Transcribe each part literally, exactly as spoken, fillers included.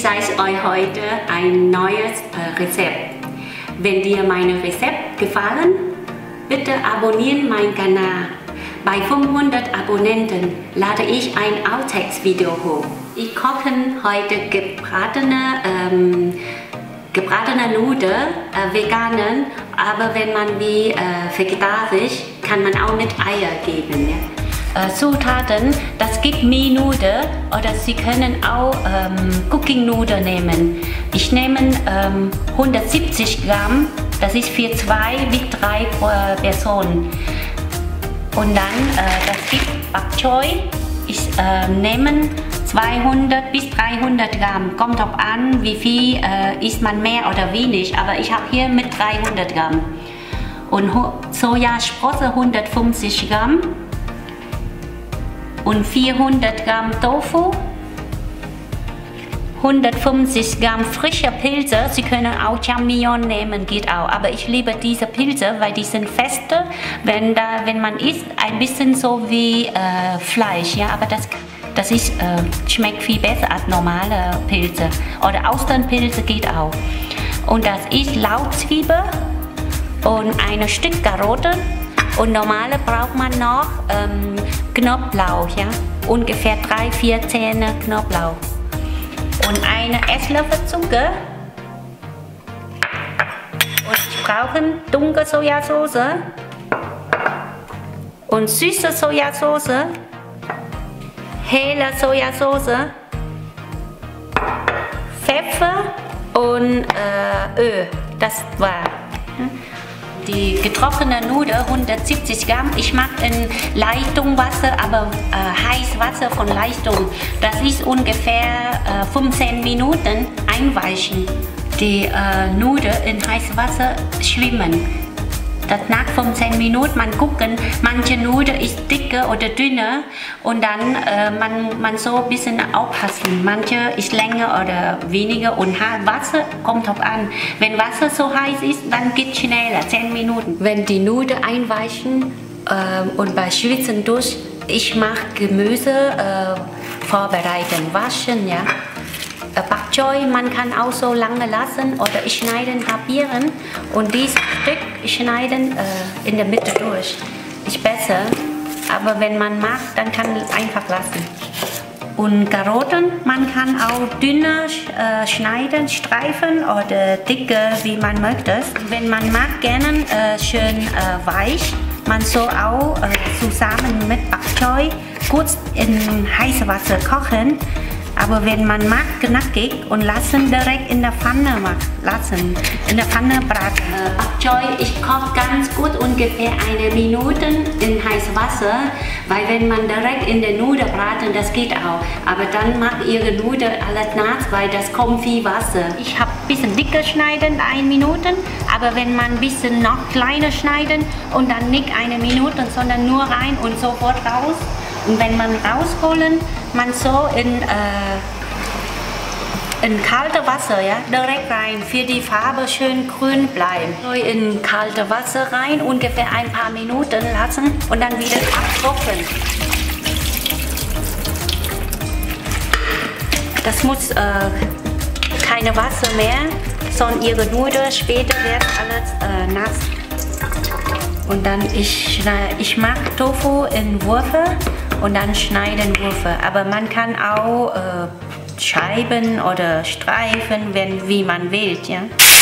zeige euch heute ein neues äh, Rezept. Wenn dir mein Rezept gefallen, bitte abonnieren meinen Kanal. Bei fünfhundert Abonnenten lade ich ein Outtakes-Video hoch. Ich koche heute gebratene, ähm, gebratene Nudeln, äh, veganen, aber wenn man wie äh, vegetarisch, kann man auch mit Eier geben. Ja? Äh, Zutaten, das gibt Mie-Nudeln oder Sie können auch ähm, Cooking-Nudeln nehmen. Ich nehme ähm, hundertsiebzig Gramm, das ist für zwei bis drei Personen. Und dann, äh, das gibt Bok Choy. Ich äh, nehme zweihundert bis dreihundert Gramm. Kommt drauf an, wie viel äh, isst man mehr oder wenig. Aber ich habe hier mit dreihundert Gramm. Und Sojasprosse hundertfünfzig Gramm. Und vierhundert Gramm Tofu. hundertfünfzig Gramm frische Pilze, Sie können auch Champignon nehmen, geht auch. Aber ich liebe diese Pilze, weil die sind fester, wenn, da, wenn man isst, ein bisschen so wie äh, Fleisch. Ja? Aber das, das ist, äh, schmeckt viel besser als normale Pilze. Oder Austernpilze geht auch. Und das ist Lauchzwiebel und ein Stück Karotte. Und normale braucht man noch ähm, Knoblauch, ja? Ungefähr drei, vier Zähne Knoblauch. Und eine Esslöffel Zucker. Und ich brauche dunkle Sojasauce und süße Sojasauce, helle Sojasauce, Pfeffer und äh, Öl. Das war die getrocknete Nudel, hundertsiebzig Gramm. Ich mache in Leitungswasser, aber äh, heißes Wasser von Leitung. Das ist ungefähr äh, fünfzehn Minuten einweichen. Die äh, Nudeln in heißem Wasser schwimmen. Das nach fünfzehn Minuten man gucken, manche Nudeln ist dicker oder dünner und dann äh, man, man so ein bisschen aufpassen. Manche ist länger oder weniger und Wasser kommt drauf an. Wenn Wasser so heiß ist, dann geht es schneller, zehn Minuten. Wenn die Nudeln einweichen äh, und bei Schwitzen durch, ich mache Gemüse äh, vorbereiten, waschen, ja. Bok Choy, man kann auch so lange lassen oder ich schneiden, halbieren und dieses Stück schneiden äh, in der Mitte durch. Ist besser, aber wenn man mag, dann kann man einfach lassen. Und Karotten, man kann auch dünner äh, schneiden, streifen oder dicker, wie man möchte. Wenn man mag, gerne äh, schön äh, weich. Man soll auch äh, zusammen mit Bok Choy kurz in heißem Wasser kochen. Aber wenn man mag, knackig und lassen direkt in der Pfanne lassen, in der Pfanne braten. Äh, Bok Choy, ich koche ganz gut ungefähr eine Minute in heißem Wasser, weil wenn man direkt in der Nudel braten, das geht auch. Aber dann macht ihre Nudel alles nass, weil das kommt viel Wasser. Ich habe ein bisschen dicker schneiden, eine Minute, aber wenn man ein bisschen noch kleiner schneiden und dann nicht eine Minute, sondern nur rein und sofort raus. Und wenn man rausholen, man so in, äh, in kaltes Wasser, ja, direkt rein, für die Farbe schön grün bleiben. So in kaltes Wasser rein, ungefähr ein paar Minuten lassen und dann wieder abtropfen. Das muss äh, keine Wasser mehr, sondern ihre Nudeln, später wird alles äh, nass. Und dann, ich, ich mag Tofu in Würfel. Und dann schneiden Würfel. Aber man kann auch äh, Scheiben oder Streifen, wenn, wie man will. Ja?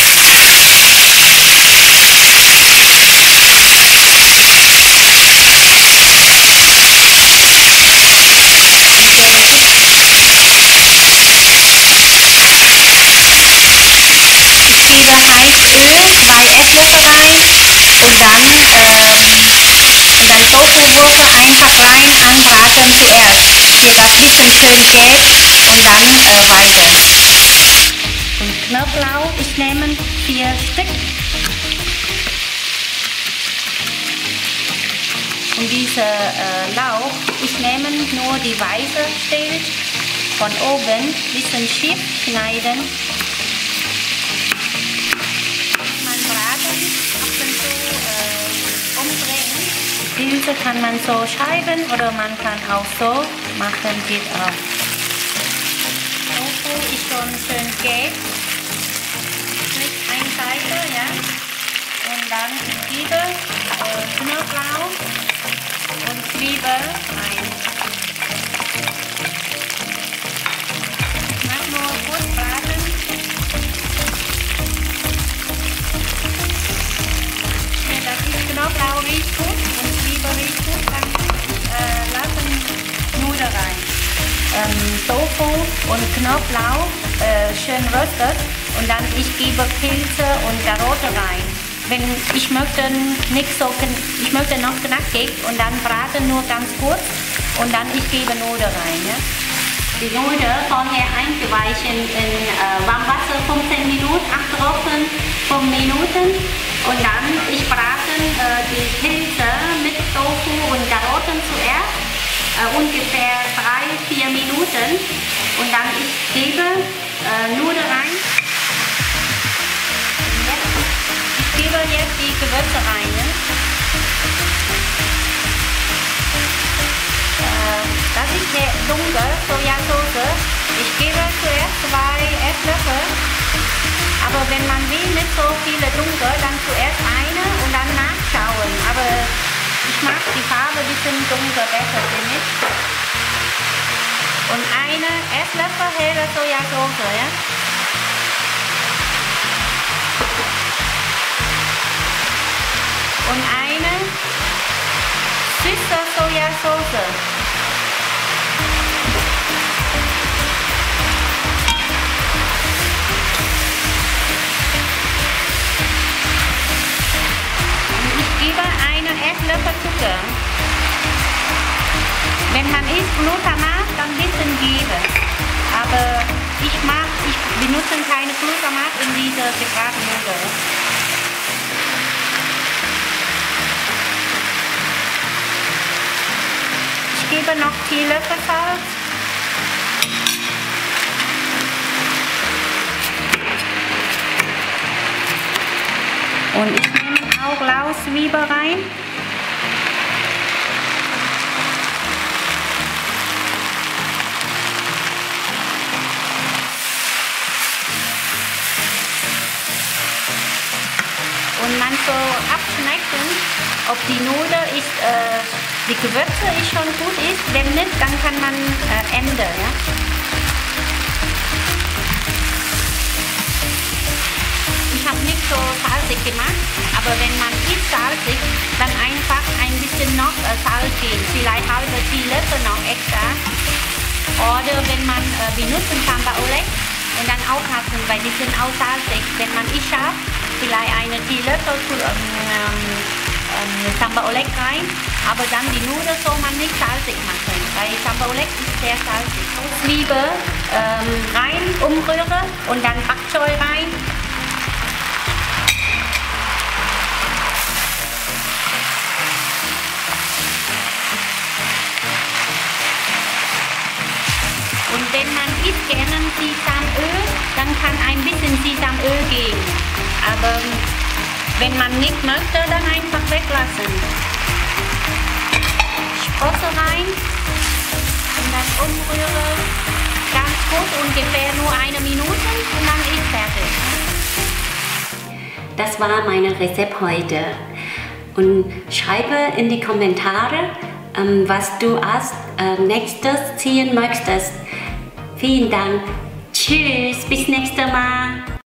Ich gebe heißes Öl, zwei Esslöffel rein und dann ähm, Und dann Tofu-Würfel einfach rein anbraten zuerst, hier das bisschen schön geht und dann äh, weiter. Und Knoblauch, ich nehme vier Stück. Und diese äh, Lauch, ich nehme nur die weiße Stelle von oben, bisschen schief schneiden. Man braten, ab und zu äh, umdrehen. Pilze kann man so scheiben oder man kann auch so machen, geht auch. Tofu, ich soll schon schön gelb. Nicht eine Seite, ja. Und dann ich gebe äh, Knoblauch und Zwiebel rein. Ich mache nur kurz braten. Ja, das ist Knoblauch riecht gut und Zwiebel riecht gut, dann äh, lassen Nudeln rein. Ähm, Tofu und Knoblauch äh, schön röstet und dann ich gebe Pilze und Karotte rein. Wenn ich möchte nicht so, ich möchte noch knackig und dann braten nur ganz kurz und dann ich gebe Nudeln rein. Ja? Die Nudeln vorher eingeweichen in äh, warmem Wasser fünfzehn Minuten, abtrocknen fünf Minuten und dann ich braten äh, die Pilze mit Tofu und Karotten zuerst. Uh, ungefähr drei bis vier Minuten und dann ich gebe äh, Nudeln rein. Jetzt, ich gebe jetzt die Gewürze rein. Ne? Äh, das ist der dunkle Sojasauce. Ich gebe zuerst zwei Esslöffel, aber wenn man will nicht so viele dunkel, dann zuerst eine und dann nachschauen. Aber ich mag die Farbe ein bisschen dunkler besser, finde ich. Und eine Esslöffel helle Sojasauce, ja? Und eine süße Sojasauce. Und ich gebe eine Esslöffel Zucker. Wenn man isst Glutamat, dann ein bisschen geben. Aber ich mag, ich benutze keine Glutamat in dieser gebratenen Nudeln. Ich gebe noch Teelöffel Salz. Und ich nehme auch Lauszwiebel rein. Und man so abschmecken, ob die Nudel ist, äh, die Gewürze ist schon gut ist. Wenn nicht, dann kann man äh, ändern. Ja? Ich habe nicht so salzig gemacht, aber wenn man ist salzig, dann einfach ein bisschen noch äh, Salz geben. Vielleicht halbe Teelöffel noch extra. Oder wenn man äh, benutzen Sambal Oelek und dann aufpassen, weil die sind auch salzig. Wenn man ist scharf, vielleicht eine Teelöffel ähm, ähm, Sambal Oelek rein, aber dann die Nudeln soll man nicht salzig machen, weil Sambal Oelek ist sehr salzig. Zwiebel ähm, rein, umrühren und dann Bok Choy rein. Und wenn man isst gerne Sesamöl, dann kann ein bisschen Sesamöl geben. Aber wenn man nicht möchte, dann einfach weglassen. Sprosse rein und dann umrühren. Ganz kurz, ungefähr nur eine Minute und dann ist fertig. Das war mein Rezept heute. Und schreibe in die Kommentare, ähm, was du als äh, nächstes ziehen möchtest. Vielen Dank. Tschüss, bis nächstes Mal.